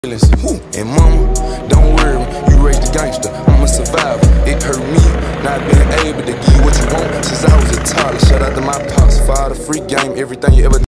And mama, don't worry, you raised a gangster, I'm a survivor. It hurt me not being able to give you what you want since I was a toddler. Shout out to my pops, father, free game, everything you ever